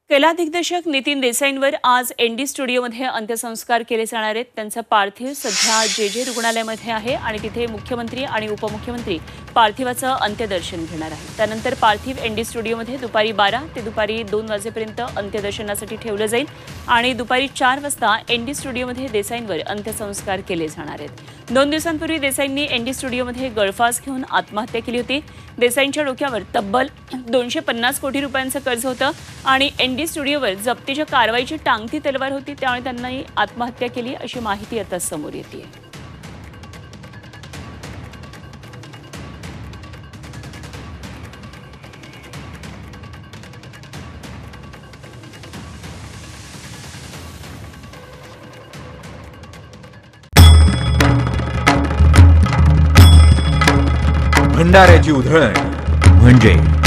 कला दिग्दर्शक नितीन देसाईंवर आज एनडी स्टुडिओमध्ये अंत्यसंस्कार केले जाणार आहेत। त्यांचा पार्थिव सध्या जे रुग्णालयामध्ये आहे आणि तिथे मुख्यमंत्री आणि उपमुख्यमंत्री पार्थिवाचं अंत्यदर्शन घेणार आहेत। त्यानंतर पार्थिव एनडी स्टुडिओमध्ये दुपारी 12 ते दुपारी 2 वाजेपर्यंत अंत्यदर्शनासाठी ठेवलं जाईल आणि दुपारी 4 वाजता एनडी स्टुडिओमध्ये देसाईंवर अंत्यसंस्कार केले जाणार आहेत। 2 दिवसांपूर्वी देसाईंनी एनडी स्टुडिओमध्ये गळफास घेऊन आत्महत्या केली होती। देसाईंच्या डोक्यावर तब्बल 250 कोटी रुपयांचं कर्ज होतं आणि एनडी स्टुडिओवर जप्तीच्या कारवाईची टांगती तलवार होती, त्यामुळे त्यांनी आत्महत्या केली अशी माहिती आता समोर येते। भंडाऱ्याची उधळण म्हणजे